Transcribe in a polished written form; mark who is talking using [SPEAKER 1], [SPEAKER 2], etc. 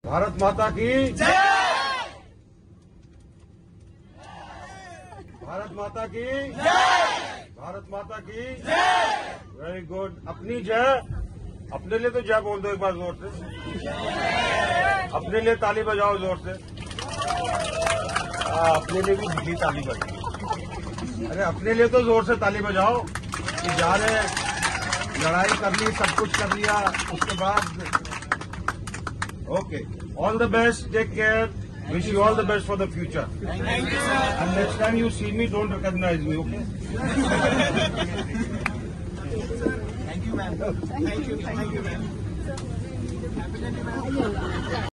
[SPEAKER 1] भारत माता की जय। भारत माता की जय। भारत माता की जय। Very good. अपनी जय, अपने लिए तो जय बोल दो एक बार जोर से। अपने लिए ताली बजाओ जोर से। अपने लिए भी दिखी ताली बजाओ। अरे अपने लिए तो जोर से ताली बजाओ कि जा रहे, लड़ाई कर ली, सब कुछ कर लिया, उसके बाद okay. All the best, take care, wish you all the best for the future.
[SPEAKER 2] Thank you, sir.
[SPEAKER 1] And next time you see me, don't recognize me, okay?
[SPEAKER 2] Thank you, ma'am. Thank you, ma'am.